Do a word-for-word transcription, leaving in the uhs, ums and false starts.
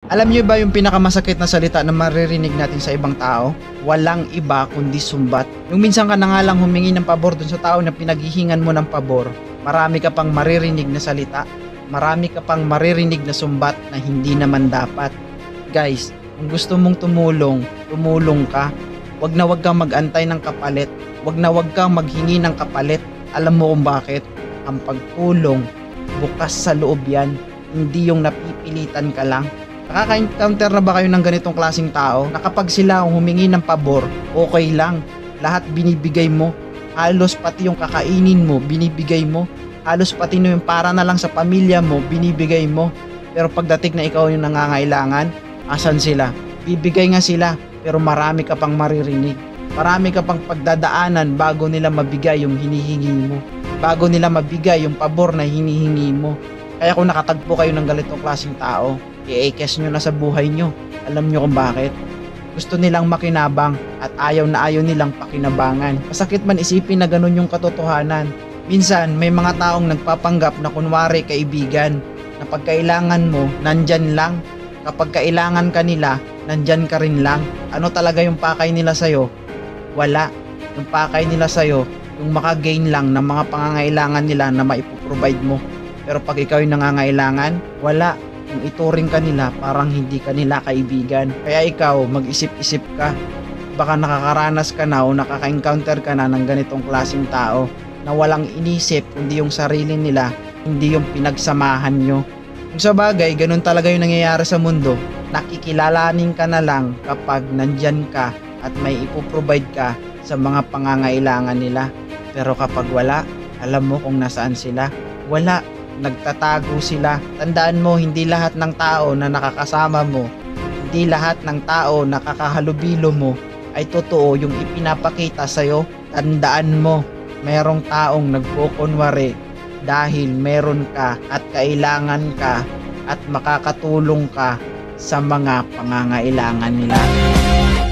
Alam niyo ba yung pinakamasakit na salita na maririnig natin sa ibang tao? Walang iba kundi sumbat. Yung minsan ka na nga lang humingi ng pabor dun sa tao na pinaghihingan mo ng pabor, marami ka pang maririnig na salita, marami ka pang maririnig na sumbat na hindi naman dapat. Guys, kung gusto mong tumulong, tumulong ka. Wag na wag kang mag-antay ng kapalit. Wag na wag kang maghingi ng kapalit. Alam mo kung bakit? Ang pagtulong, bukas sa loob yan, hindi yung napipilitan ka lang. Nakaka-encounter na ba kayo ng ganitong klaseng tao na kapag sila ang humingi ng pabor, okay lang, lahat binibigay mo, halos pati yung kakainin mo, binibigay mo, halos pati na yung para na lang sa pamilya mo, binibigay mo, pero pagdating na ikaw yung nangangailangan, asan sila? Bibigay nga sila, pero marami ka pang maririnig, marami ka pang pagdadaanan bago nila mabigay yung hinihingi mo, bago nila mabigay yung pabor na hinihingi mo. Kaya kung nakatagpo kayo ng ganitong klaseng tao, i-ekes nyo na sa buhay nyo. Alam nyo kung bakit? Gusto nilang makinabang at ayaw na ayaw nilang pakinabangan. Masakit man isipin na ganun yung katotohanan. Minsan, may mga taong nagpapanggap na kunwari kaibigan, na pag kailangan mo, nandyan lang. Kapag kailangan ka nila, nandyan ka rin lang. Ano talaga yung pakay nila sa'yo? Wala. Yung pakay nila sa'yo, yung makagain lang ng mga pangangailangan nila na maipoprovide mo. Pero pag ikaw yung nangangailangan, wala. Kung ituring ka nila, parang hindi ka nila kaibigan. Kaya ikaw, mag-isip-isip ka. Baka nakakaranas ka na o nakaka-encounter ka na ng ganitong klaseng tao na walang inisip kundi yung sarili nila, hindi yung pinagsamahan nyo. Kung sa bagay, ganun talaga yung nangyayari sa mundo. Nakikilalanin ka na lang kapag nandyan ka at may ipoprovide ka sa mga pangangailangan nila. Pero kapag wala, alam mo kung nasaan sila. Wala. Nagtatago sila. Tandaan mo, hindi lahat ng tao na nakakasama mo, hindi lahat ng tao na kakahalubilo mo ay totoo yung ipinapakita sa'yo. Tandaan mo, merong taong nagkukunwari dahil meron ka at kailangan ka at makakatulong ka sa mga pangangailangan nila.